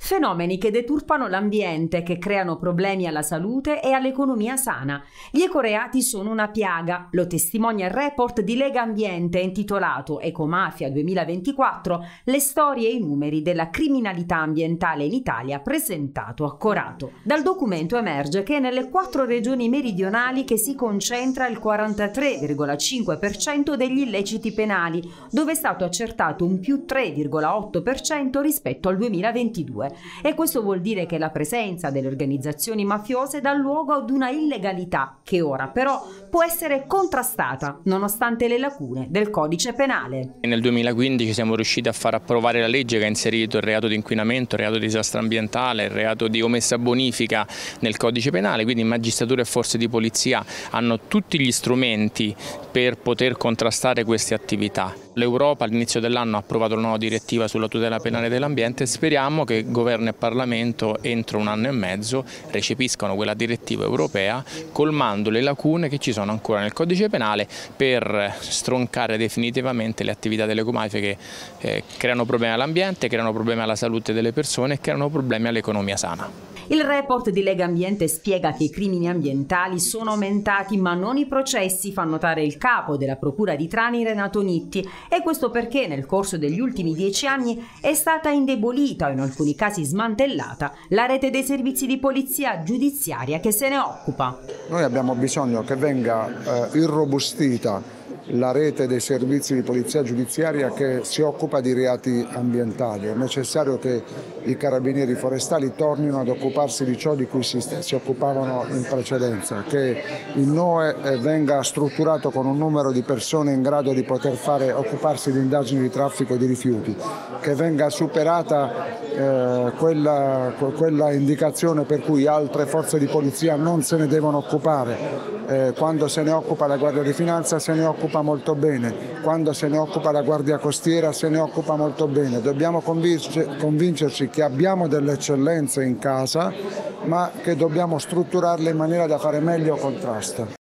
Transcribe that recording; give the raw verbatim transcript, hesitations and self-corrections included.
Fenomeni che deturpano l'ambiente, che creano problemi alla salute e all'economia sana. Gli ecoreati sono una piaga, lo testimonia il report di Lega Ambiente intitolato Ecomafia duemilaventiquattro, le storie e i numeri della criminalità ambientale in Italia, presentato a Corato. Dal documento emerge che nelle quattro regioni meridionali che si concentra il quarantatré virgola cinque per cento degli illeciti penali, dove è stato accertato un più tre virgola otto per cento rispetto al duemilaventidue. E questo vuol dire che la presenza delle organizzazioni mafiose dà luogo ad una illegalità che ora però può essere contrastata nonostante le lacune del codice penale. Nel duemilaquindici siamo riusciti a far approvare la legge che ha inserito il reato di inquinamento, il reato di disastro ambientale, il reato di omessa bonifica nel codice penale, quindi magistratura e forze di polizia hanno tutti gli strumenti per poter contrastare queste attività. L'Europa all'inizio dell'anno ha approvato una nuova direttiva sulla tutela penale dell'ambiente e speriamo che Governo e Parlamento entro un anno e mezzo recepiscano quella direttiva europea, colmando le lacune che ci sono ancora nel codice penale per stroncare definitivamente le attività delle ecomafie che eh, creano problemi all'ambiente, creano problemi alla salute delle persone e creano problemi all'economia sana. Il report di Lega Ambiente spiega che i crimini ambientali sono aumentati ma non i processi, fa notare il capo della Procura di Trani Renato Nitti, e questo perché nel corso degli ultimi dieci anni è stata indebolita o in alcuni casi smantellata la rete dei servizi di polizia giudiziaria che se ne occupa. Noi abbiamo bisogno che venga eh, irrobustita la rete dei servizi di polizia giudiziaria che si occupa di reati ambientali. È necessario che i carabinieri forestali tornino ad occuparsi di ciò di cui si, si occupavano in precedenza, che il N O E venga strutturato con un numero di persone in grado di poter fare, occuparsi di indagini di traffico di rifiuti, che venga superata eh, quella, quella indicazione per cui altre forze di polizia non se ne devono occupare. Eh, quando se ne occupa la Guardia di Finanza se ne occupa molto bene, quando se ne occupa la Guardia Costiera se ne occupa molto bene. Dobbiamo convincerci che abbiamo delle eccellenze in casa, ma che dobbiamo strutturarle in maniera da fare meglio contrasto.